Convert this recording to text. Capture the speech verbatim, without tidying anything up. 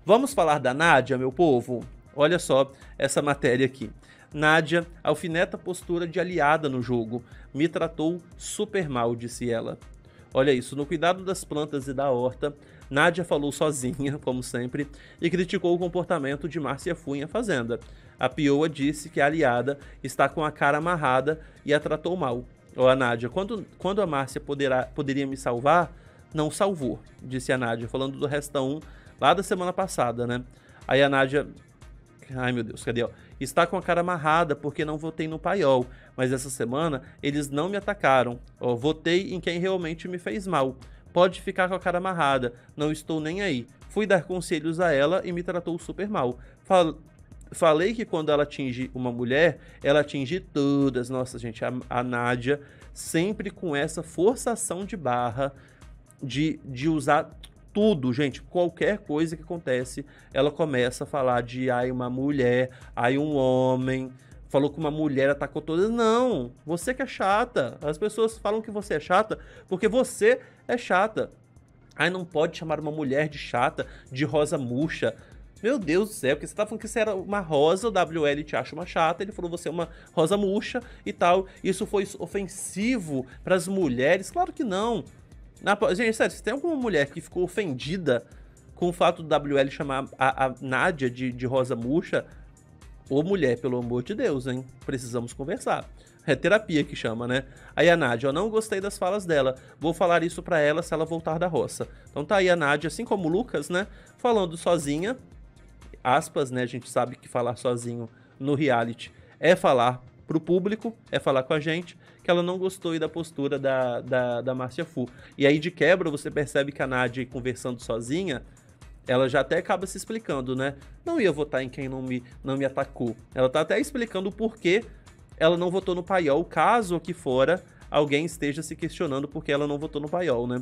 Vamos falar da Nádia, meu povo? Olha só essa matéria aqui. Nádia alfineta a postura de aliada no jogo. Me tratou super mal, disse ela. Olha isso, no cuidado das plantas e da horta, Nádia falou sozinha, como sempre, e criticou o comportamento de Márcia Fu em A Fazenda. A Pioa disse que a aliada está com a cara amarrada e a tratou mal. Ó, a Nádia, quando, quando a Márcia poderá, poderia me salvar, não salvou, disse a Nádia, falando do Resta um lá da semana passada, né? Aí a Nádia... Ai, meu Deus, cadê? Ó? Está com a cara amarrada porque não votei no Paiol, mas essa semana eles não me atacaram. Ó, votei em quem realmente me fez mal. Pode ficar com a cara amarrada, não estou nem aí. Fui dar conselhos a ela e me tratou super mal. Fal... Falei que quando ela atinge uma mulher, ela atinge todas. Nossa, gente, a, a Nádia sempre com essa forçação de barra de, de usar... Tudo, gente, qualquer coisa que acontece, ela começa a falar de ai, uma mulher, ai, um homem, falou que uma mulher atacou todas. Não, você que é chata. As pessoas falam que você é chata porque você é chata. Ai, não pode chamar uma mulher de chata, de rosa murcha. Meu Deus do céu, porque você tá falando que você era uma rosa, o W L te acha uma chata, ele falou você é uma rosa murcha e tal. Isso foi ofensivo para as mulheres? Claro que não. Na, gente, sério, se tem alguma mulher que ficou ofendida com o fato do W L chamar a, a Nádia de, de rosa murcha, ô mulher, pelo amor de Deus, hein? Precisamos conversar. É terapia que chama, né? Aí a Nádia, eu não gostei das falas dela, vou falar isso pra ela se ela voltar da roça. Então tá aí a Nádia, assim como o Lucas, né? Falando sozinha, aspas, né? A gente sabe que falar sozinho no reality é falar pro público, é falar com a gente, que ela não gostou aí da postura da, da, da Márcia Fu. E aí, de quebra, você percebe que a Nádia, conversando sozinha, ela já até acaba se explicando, né? Não ia votar em quem não me, não me atacou. Ela tá até explicando o porquê ela não votou no Paiol, caso aqui fora alguém esteja se questionando porque ela não votou no Paiol, né?